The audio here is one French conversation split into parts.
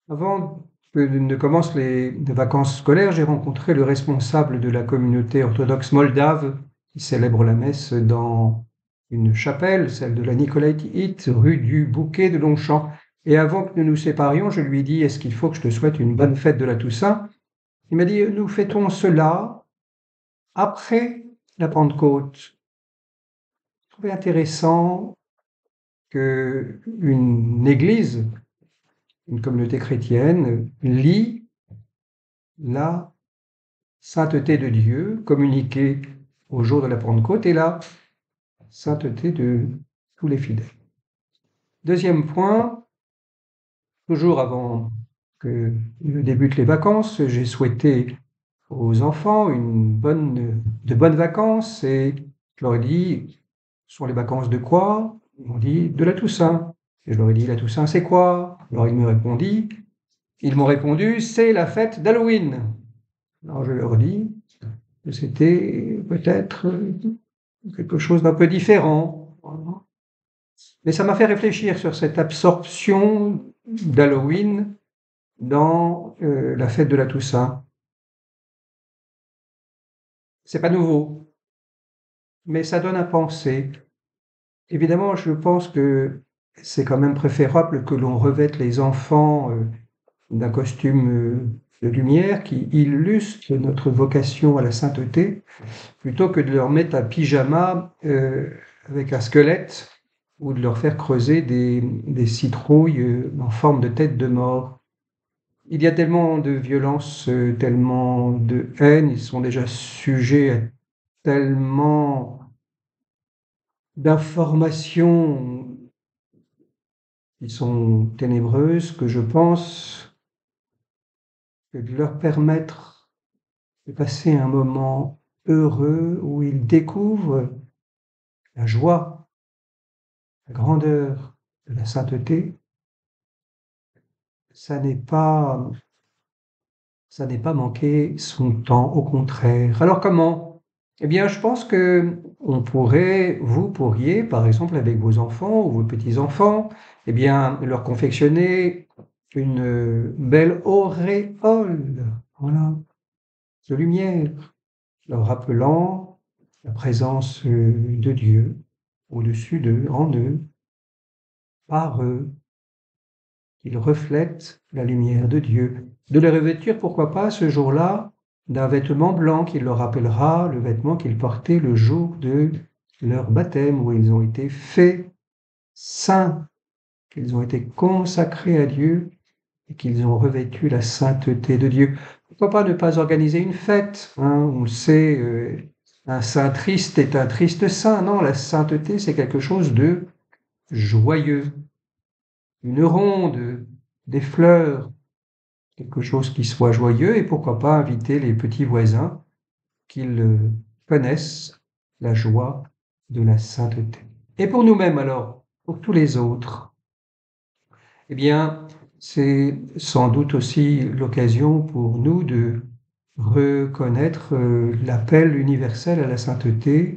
Avant que ne commencent les vacances scolaires, j'ai rencontré le responsable de la communauté orthodoxe moldave qui célèbre la messe dans une chapelle, celle de la Nicolaïte, rue du Bouquet de Longchamp. Et avant que nous nous séparions, je lui ai dit: est-ce qu'il faut que je te souhaite une bonne fête de la Toussaint? Il m'a dit: nous fêtons cela après la Pentecôte. Je trouvais intéressant qu'une église, une communauté chrétienne, lie la sainteté de Dieu communiquée au jour de la Pentecôte et la sainteté de tous les fidèles. Deuxième point, toujours avant que débutent les vacances, j'ai souhaité aux enfants de bonnes vacances et je leur ai dit: ce sont les vacances de quoi? Ils m'ont dit: de la Toussaint. Et je leur ai dit: la Toussaint, c'est quoi? Alors ils m'ont répondu: c'est la fête d'Halloween. Alors je leur dis que c'était peut-être quelque chose d'un peu différent. Mais ça m'a fait réfléchir sur cette absorption d'Halloween dans la fête de la Toussaint. C'est pas nouveau, mais ça donne à penser. Évidemment, je pense que c'est quand même préférable que l'on revête les enfants d'un costume de lumière qui illustre notre vocation à la sainteté, plutôt que de leur mettre un pyjama avec un squelette ou de leur faire creuser des citrouilles en forme de tête de mort. Il y a tellement de violence, tellement de haine, ils sont déjà sujets à tellement d'informations qui sont ténébreuses que je pense que de leur permettre de passer un moment heureux où ils découvrent la joie, la grandeur de la sainteté, ça n'est pas manquer son temps, au contraire. Alors comment? Eh bien, je pense que vous pourriez, par exemple, avec vos enfants ou vos petits-enfants, eh bien, leur confectionner une belle auréole, voilà, de lumière, leur rappelant la présence de Dieu au-dessus d'eux, en eux, par eux, qu'ils reflètent la lumière de Dieu. De les revêtir, pourquoi pas, ce jour-là, d'un vêtement blanc qui leur rappellera le vêtement qu'ils portaient le jour de leur baptême, où ils ont été faits saints, qu'ils ont été consacrés à Dieu et qu'ils ont revêtu la sainteté de Dieu. Pourquoi pas ne pas organiser une fête, hein? On le sait, un saint triste est un triste saint. Non, la sainteté, c'est quelque chose de joyeux. Une ronde, des fleurs, quelque chose qui soit joyeux, et pourquoi pas inviter les petits voisins qu'ils connaissent la joie de la sainteté. Et pour nous-mêmes alors, pour tous les autres, eh bien, c'est sans doute aussi l'occasion pour nous de reconnaître l'appel universel à la sainteté.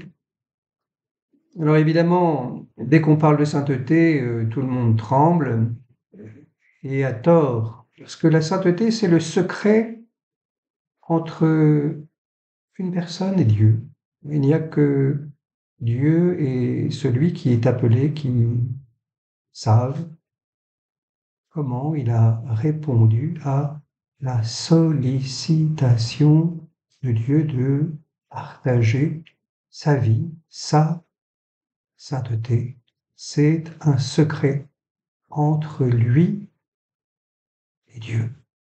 Alors évidemment, dès qu'on parle de sainteté, tout le monde tremble, et à tort, parce que la sainteté, c'est le secret entre une personne et Dieu. Il n'y a que Dieu et celui qui est appelé qui savent comment il a répondu à la sollicitation de Dieu de partager sa vie, sa sainteté. C'est un secret entre lui et Dieu.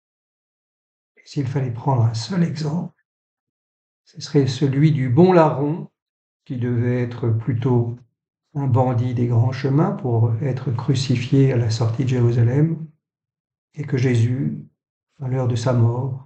Et s'il fallait prendre un seul exemple, ce serait celui du bon larron, qui devait être plutôt un bandit des grands chemins pour être crucifié à la sortie de Jérusalem, et que Jésus, à l'heure de sa mort,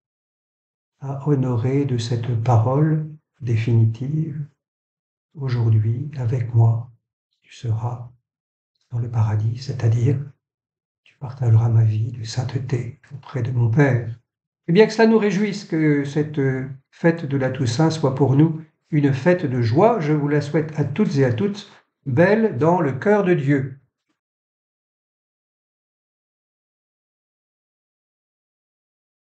a honoré de cette parole définitive: aujourd'hui, avec moi, tu seras dans le paradis, c'est-à-dire tu partageras ma vie de sainteté auprès de mon Père. Et bien que cela nous réjouisse que cette fête de la Toussaint soit pour nous une fête de joie, je vous la souhaite à toutes et à tous, belle dans le cœur de Dieu.